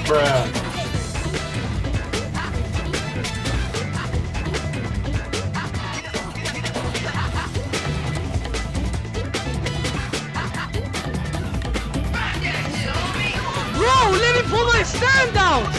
Bruh. Bro, let me pull my stand out!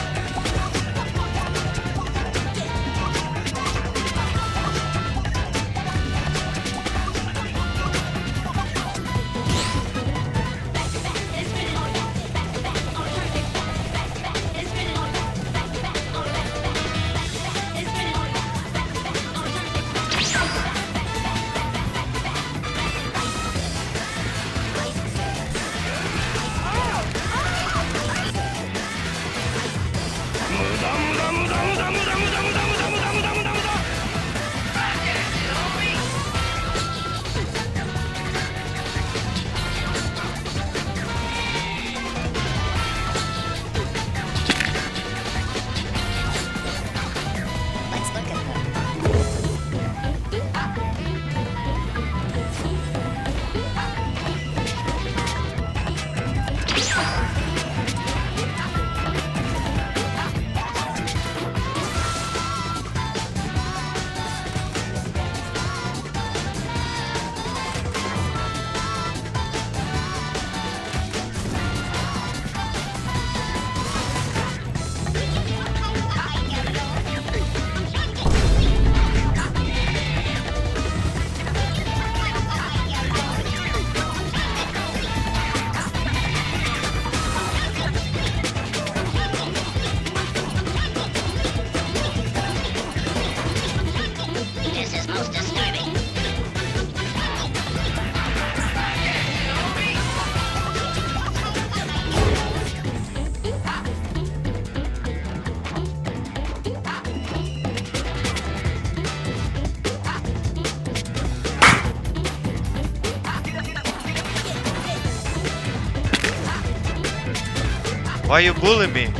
Why you bullying me?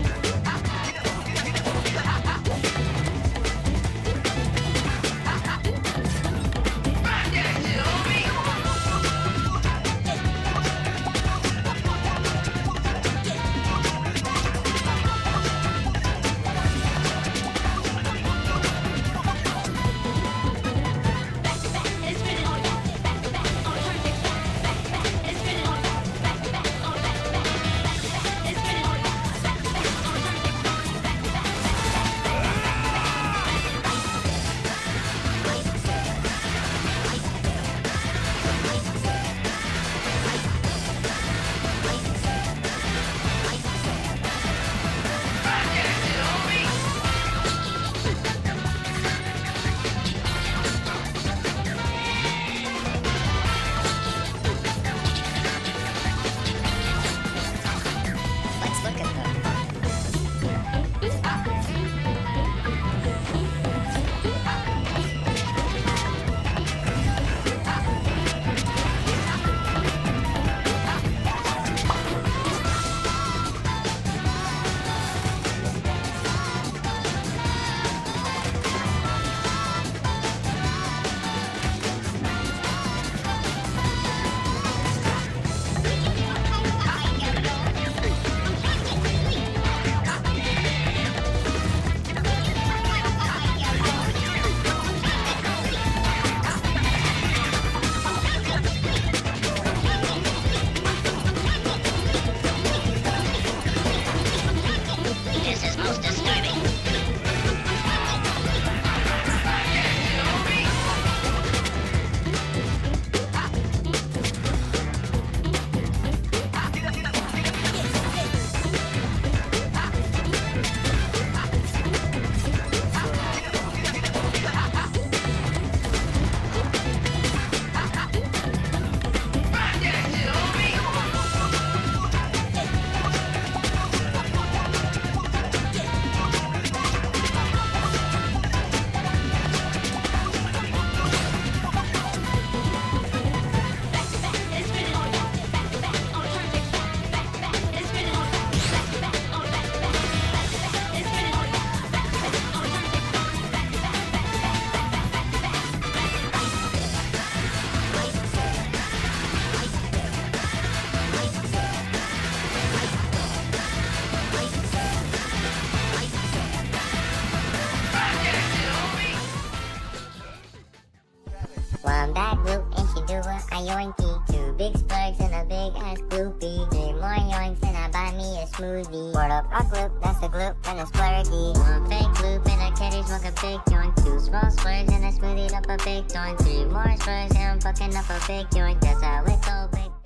One bad gloop and she do a yoinky. 2 big splurgs and a big ass gloopy. 3 more yoinks and I buy me a smoothie. Word up, a gloop, that's a gloop and a splurgy. 1 fake gloop and a kitty smoke a big joint. 2 small splurgs and I smoothied up a big joint. 3 more splurgs and I'm fucking up a big joint. That's how it go, baby.